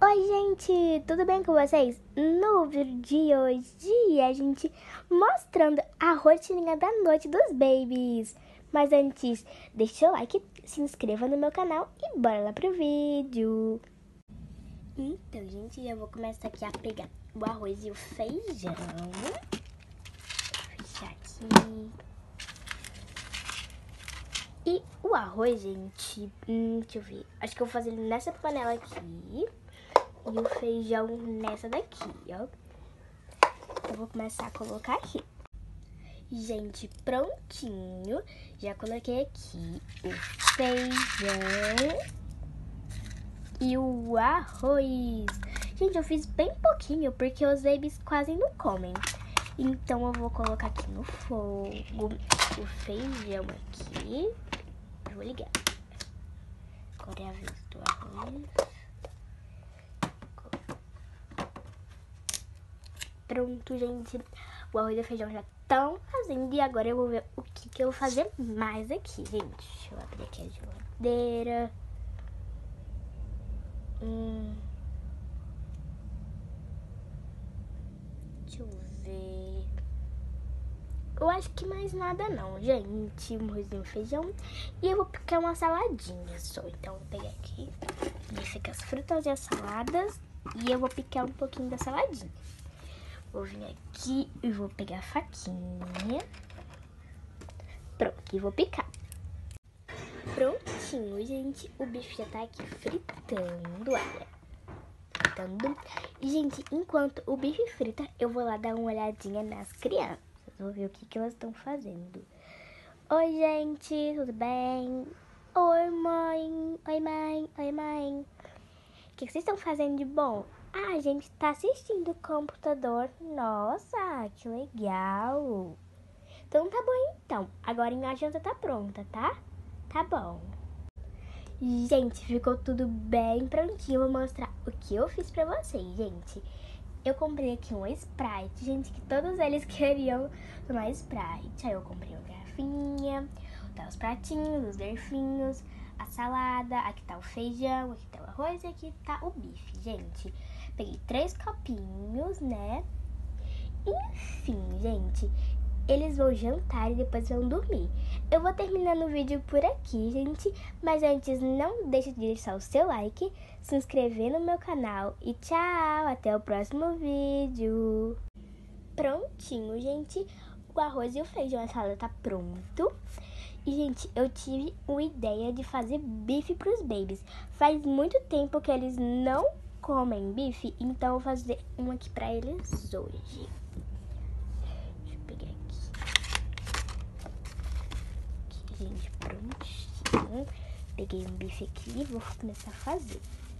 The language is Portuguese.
Oi, gente, tudo bem com vocês? No vídeo de hoje, a gente mostrando a rotina da noite dos babies. Mas antes, deixa o like, se inscreva no meu canal e bora lá pro vídeo. Então, gente, eu vou começar aqui a pegar o arroz e o feijão. Vou fechar aqui. E o arroz, gente, deixa eu ver. Acho que eu vou fazer ele nessa panela aqui. E o feijão nessa daqui, ó. Eu vou começar a colocar aqui. Gente, prontinho. Já coloquei aqui o feijão e o arroz. Gente, eu fiz bem pouquinho porque os babies quase não comem. Então eu vou colocar aqui no fogo o feijão aqui. Eu vou ligar. Agora é a vez do arroz. Pronto, gente. O arroz e o feijão já estão fazendo. E agora eu vou ver o que eu vou fazer mais aqui, gente. Deixa eu abrir aqui a geladeira. Deixa eu ver. Eu acho que mais nada não, gente. Um arrozinho e feijão. E eu vou picar uma saladinha só. Então eu vou pegar aqui. E fica as frutas e as saladas. E eu vou picar um pouquinho da saladinha. Vou vir aqui e vou pegar a faquinha. Pronto, e vou picar. Prontinho, gente. O bife já tá aqui fritando, olha. Fritando. E, gente, enquanto o bife frita, eu vou lá dar uma olhadinha nas crianças. Vou ver o que elas estão fazendo. Oi, gente, tudo bem? Oi, mãe. Oi, mãe. Oi, mãe. O que vocês estão fazendo de bom? Ah, a gente tá assistindo o computador. Nossa, que legal. Então tá bom, então. Agora a janta tá pronta, tá? Tá bom. Gente, ficou tudo bem prontinho. Eu vou mostrar o que eu fiz pra vocês, gente. Eu comprei aqui um Sprite, gente, que todos eles queriam tomar Sprite. Aí eu comprei uma garrafinha, tá os pratinhos, os garfinhos, a salada, aqui tá o feijão, aqui tá o arroz e aqui tá o bife, gente. Peguei 3 copinhos, né? Enfim, gente, eles vão jantar e depois vão dormir. Eu vou terminando o vídeo por aqui, gente. Mas antes, não deixe de deixar o seu like, se inscrever no meu canal. E tchau, até o próximo vídeo. Prontinho, gente. O arroz e o feijão, a salada tá pronto. E, gente, eu tive uma ideia de fazer bife pros babies. Faz muito tempo que eles não comem bife, então eu vou fazer um aqui pra eles hoje. Deixa eu pegar aqui, gente, prontinho. Peguei um bife aqui e vou começar a fazer.